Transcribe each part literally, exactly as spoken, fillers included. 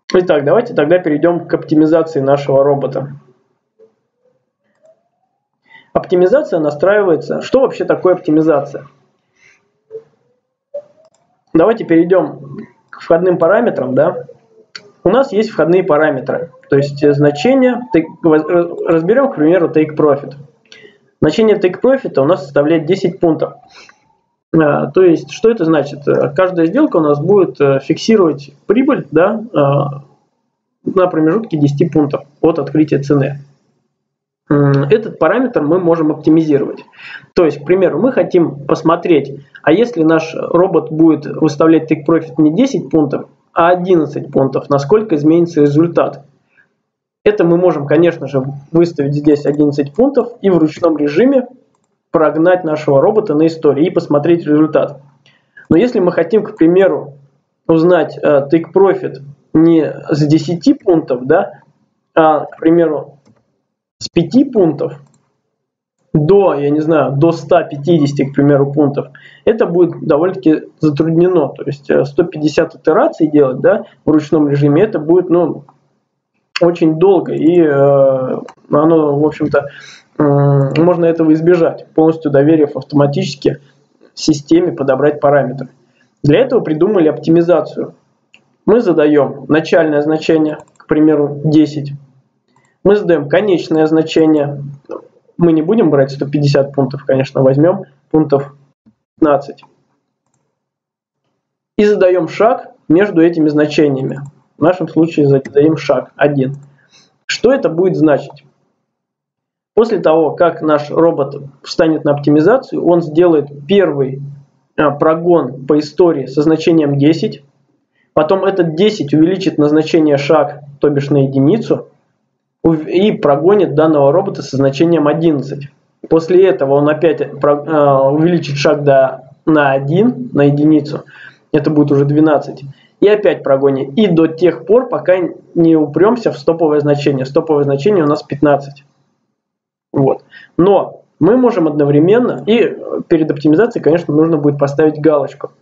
Итак, давайте тогда перейдем к оптимизации нашего робота. Оптимизация настраивается. Что вообще такое оптимизация? Давайте перейдем к входным параметрам. Да? У нас есть входные параметры, то есть значение. Разберем, к примеру, take profit. Значение take profit у нас составляет десять пунктов. То есть, что это значит? Каждая сделка у нас будет фиксировать прибыль, да, на промежутке десяти пунктов от открытия цены. Этот параметр мы можем оптимизировать. То есть, к примеру, мы хотим посмотреть, а если наш робот будет выставлять take profit не десять пунктов, а одиннадцать пунктов, насколько изменится результат. Это мы можем, конечно же, выставить здесь одиннадцать пунктов и в ручном режиме прогнать нашего робота на истории и посмотреть результат. Но если мы хотим, к примеру, узнать uh, take profit не с десяти пунктов, да, а, к примеру, с пяти пунктов до, я не знаю, до ста пятидесяти, к примеру, пунктов, это будет довольно-таки затруднено. То есть сто пятьдесят итераций делать, да, в ручном режиме, это будет, ну, очень долго, и э, оно, в общем-то, э, можно этого избежать, полностью доверив автоматически системе подобрать параметры. Для этого придумали оптимизацию. Мы задаем начальное значение, к примеру, десять. Мы задаем конечное значение. Мы не будем брать сто пятьдесят пунктов, конечно, возьмем пунктов пятнадцать. И задаем шаг между этими значениями. В нашем случае задаем шаг один. Что это будет значить? После того, как наш робот встанет на оптимизацию, он сделает первый прогон по истории со значением десять. Потом этот десять увеличит на значение шаг, то бишь на единицу, и прогонит данного робота со значением одиннадцать. После этого он опять увеличит шаг до, на один, на единицу. Это будет уже двенадцать. И опять прогонит. И до тех пор, пока не упремся в стоповое значение. Стоповое значение у нас пятнадцать. Вот. Но мы можем одновременно, и перед оптимизацией, конечно, нужно будет поставить галочку.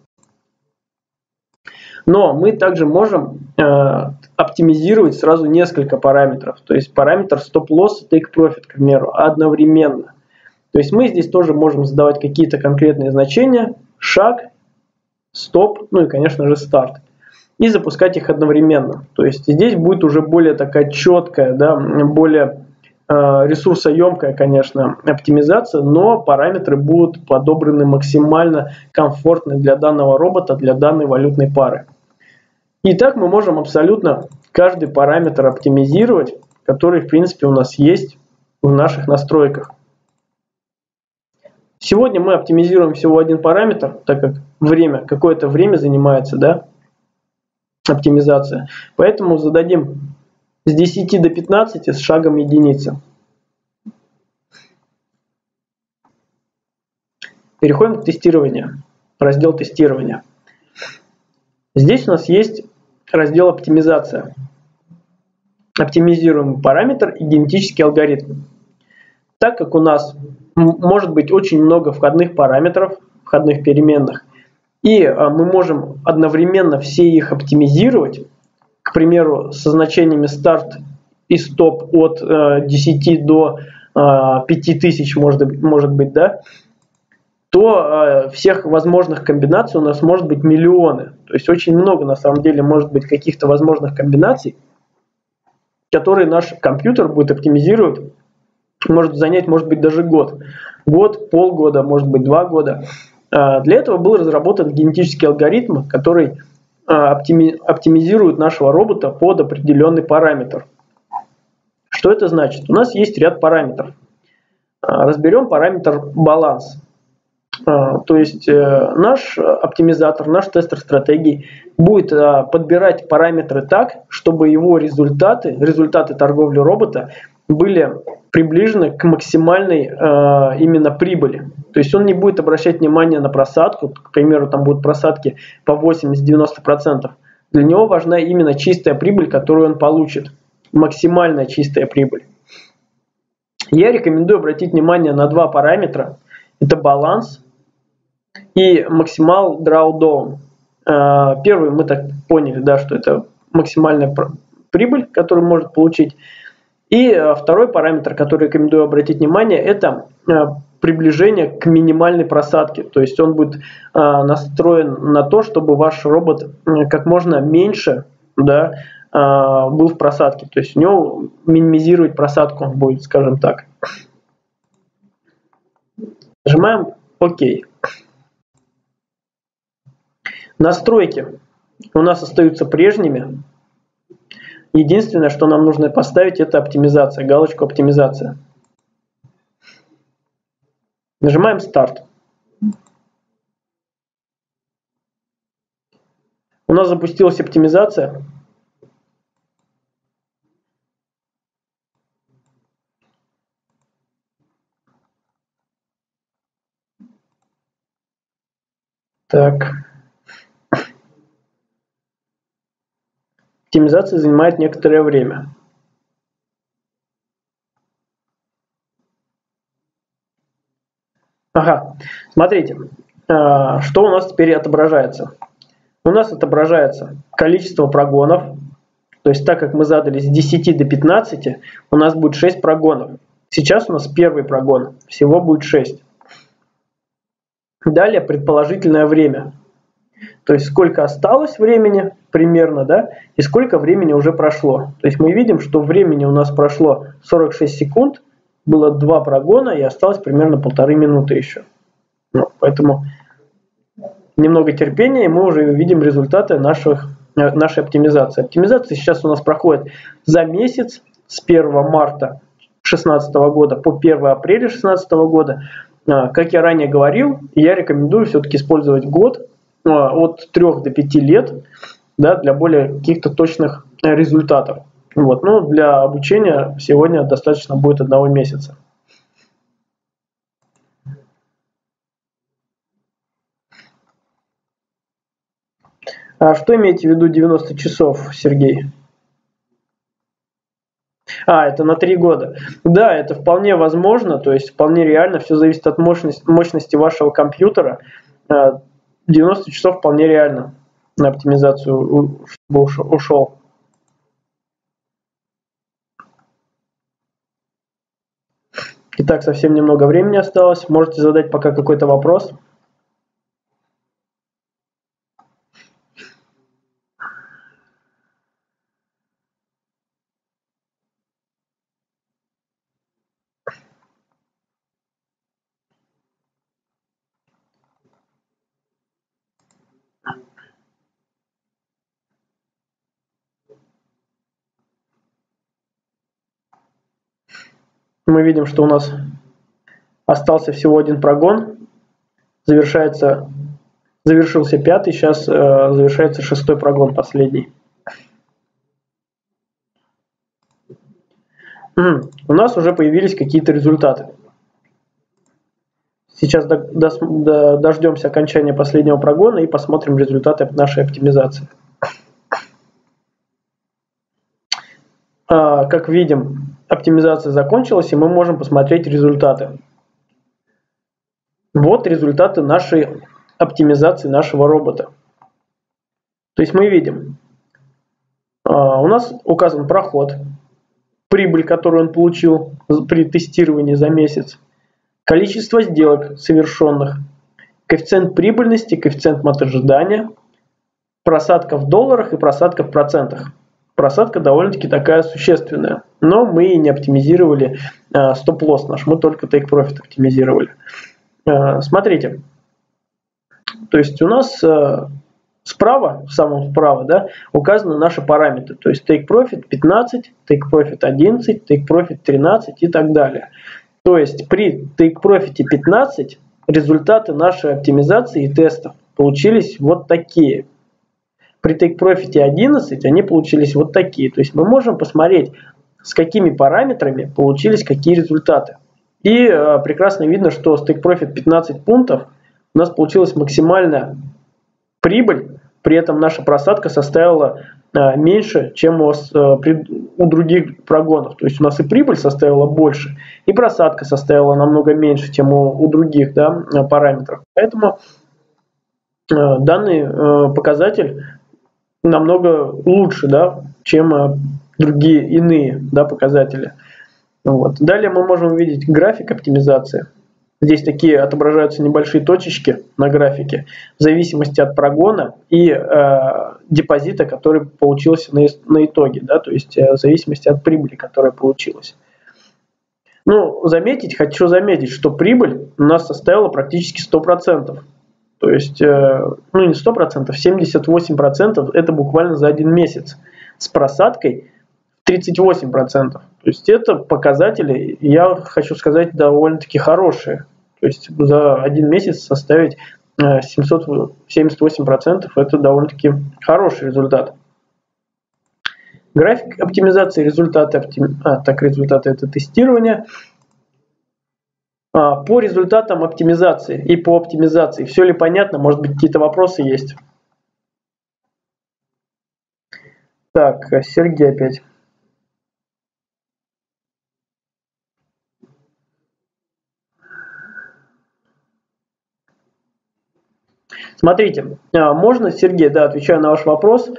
Но мы также можем э, оптимизировать сразу несколько параметров. То есть параметр стоп-лосс и take profit, к примеру, одновременно. То есть мы здесь тоже можем задавать какие-то конкретные значения, шаг, стоп, ну и, конечно же, старт. И запускать их одновременно. То есть здесь будет уже более такая четкая, да, более э, ресурсоемкая, конечно, оптимизация, но параметры будут подобраны максимально комфортно для данного робота, для данной валютной пары. Итак, мы можем абсолютно каждый параметр оптимизировать, который, в принципе, у нас есть в наших настройках. Сегодня мы оптимизируем всего один параметр, так как время, какое-то время занимается, да, оптимизация. Поэтому зададим с десяти до пятнадцати с шагом единицы. Переходим к тестированию. Раздел тестирования. Здесь у нас есть раздел оптимизация. Оптимизируем параметр идентический алгоритм. Так как у нас может быть очень много входных параметров, входных переменных, и мы можем одновременно все их оптимизировать, к примеру, со значениями старт и стоп от десяти до пяти тысяч, может, может быть, да, то всех возможных комбинаций у нас может быть миллионы. То есть очень много на самом деле может быть каких-то возможных комбинаций, которые наш компьютер будет оптимизировать, может занять, может быть, даже год. Год, полгода, может быть, два года. Для этого был разработан генетический алгоритм, который оптимизирует нашего робота под определенный параметр. Что это значит? У нас есть ряд параметров. Разберем параметр баланс. То есть наш оптимизатор, наш тестер стратегий будет подбирать параметры так, чтобы его результаты, результаты торговли робота были приближены к максимальной именно прибыли. То есть он не будет обращать внимание на просадку, к примеру, там будут просадки по восемьдесят-девяносто процентов. Для него важна именно чистая прибыль, которую он получит, максимальная чистая прибыль. Я рекомендую обратить внимание на два параметра. Это баланс и максимал drawdown. Первый мы так поняли, да, что это максимальная прибыль, которую может получить. И второй параметр, который рекомендую обратить внимание, это приближение к минимальной просадке. То есть он будет настроен на то, чтобы ваш робот как можно меньше, да, был в просадке. То есть у него минимизировать просадку он будет, скажем так. Нажимаем ОК. Настройки у нас остаются прежними. Единственное, что нам нужно поставить, это оптимизация, галочку оптимизация. Нажимаем старт. У нас запустилась оптимизация. Так. Оптимизация занимает некоторое время. Ага, смотрите, что у нас теперь отображается. У нас отображается количество прогонов. То есть так как мы задали с десяти до пятнадцати, у нас будет шесть прогонов. Сейчас у нас первый прогон, всего будет шесть. Далее предположительное время. То есть сколько осталось времени примерно, да, и сколько времени уже прошло. То есть мы видим, что времени у нас прошло сорок шесть секунд, было два прогона и осталось примерно полторы минуты еще. Ну, поэтому немного терпения, и мы уже увидим результаты наших, нашей оптимизации. Оптимизация сейчас у нас проходит за месяц с первого марта две тысячи шестнадцатого года по первое апреля две тысячи шестнадцатого года. Как я ранее говорил, я рекомендую все-таки использовать год от трёх до пяти лет, да, для более каких-то точных результатов. Вот. Ну, для обучения сегодня достаточно будет одного месяца. А что имеете в виду девяносто часов, Сергей? А, это на три года. Да, это вполне возможно, то есть вполне реально, все зависит от мощности, мощности вашего компьютера. девяносто часов вполне реально на оптимизацию чтобы ушел. Итак, совсем немного времени осталось. Можете задать пока какой-то вопрос. Мы видим, что у нас остался всего один прогон. Завершается, завершился пятый, сейчас э, завершается шестой прогон, последний. М-м, у нас уже появились какие-то результаты. Сейчас до, до, до, дождемся окончания последнего прогона и посмотрим результаты нашей оптимизации. А, как видим, оптимизация закончилась, и мы можем посмотреть результаты. Вот результаты нашей оптимизации нашего робота. То есть мы видим, а, у нас указан проход, прибыль, которую он получил при тестировании за месяц, количество сделок совершенных, коэффициент прибыльности, коэффициент ожидания, просадка в долларах и просадка в процентах. Просадка довольно-таки такая существенная, но мы не оптимизировали э, стоп-лосс наш, мы только take profit оптимизировали. Э, смотрите, то есть у нас э, справа, в самом справа, да, указаны наши параметры, то есть take profit пятнадцать, take profit одиннадцать, take profit тринадцать и так далее. То есть при take profit пятнадцать результаты нашей оптимизации и тестов получились вот такие. При take profit одиннадцать они получились вот такие. То есть мы можем посмотреть, с какими параметрами получились какие результаты. И э, прекрасно видно, что с take profit пятнадцать пунктов у нас получилась максимальная прибыль, при этом наша просадка составила э, меньше, чем у, вас, э, при, у других прогонов. То есть у нас и прибыль составила больше, и просадка составила намного меньше, чем у, у других, да, параметров. Поэтому э, данный э, показатель намного лучше, да, чем другие иные, да, показатели. Вот. Далее мы можем увидеть график оптимизации. Здесь такие отображаются небольшие точечки на графике в зависимости от прогона и э, депозита, который получился на, на итоге, да, то есть э, в зависимости от прибыли, которая получилась. Ну, заметить, хочу заметить, что прибыль у нас составила практически сто процентов. То есть, э, ну не сто процентов, семьдесят восемь процентов это буквально за один месяц с просадкой тридцать восемь процентов. То есть это показатели, я хочу сказать, довольно-таки хорошие. То есть за один месяц составить семьсот семьдесят восемь процентов это довольно-таки хороший результат. График оптимизации, результаты, оптим... а, так, результаты это тестирование. А, по результатам оптимизации и по оптимизации, все ли понятно? Может быть, какие-то вопросы есть? Так, Сергей опять. Смотрите, можно, Сергей, да, отвечаю на ваш вопрос,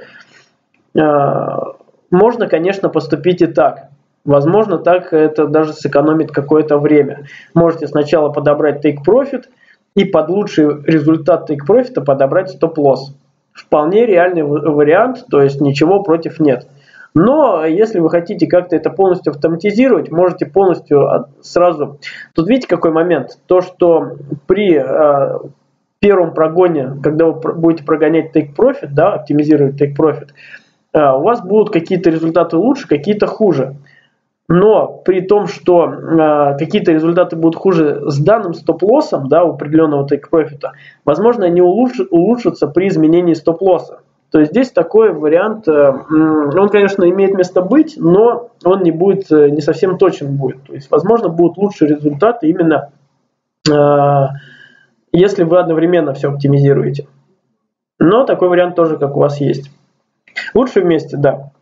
можно, конечно, поступить и так. Возможно, так это даже сэкономит какое-то время. Можете сначала подобрать take profit и под лучший результат take profit подобрать стоп-лосс. Вполне реальный вариант, то есть ничего против нет. Но если вы хотите как-то это полностью автоматизировать, можете полностью сразу... Тут видите какой момент? То, что при первом прогоне, когда вы будете прогонять take profit, да, оптимизировать take profit, у вас будут какие-то результаты лучше, какие-то хуже. Но при том, что э, какие-то результаты будут хуже с данным стоп-лоссом, да, у определенного take profit, возможно, они улучш, улучшатся при изменении стоп-лосса. То есть здесь такой вариант, э, он, конечно, имеет место быть, но он не будет, не совсем точен будет. То есть, возможно, будут лучшие результаты именно э, если вы одновременно все оптимизируете. Но такой вариант тоже, как у вас есть. Лучше вместе, да.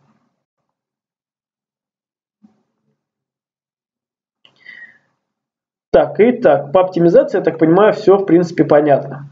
Так, итак, по оптимизации, я так понимаю, все в принципе понятно.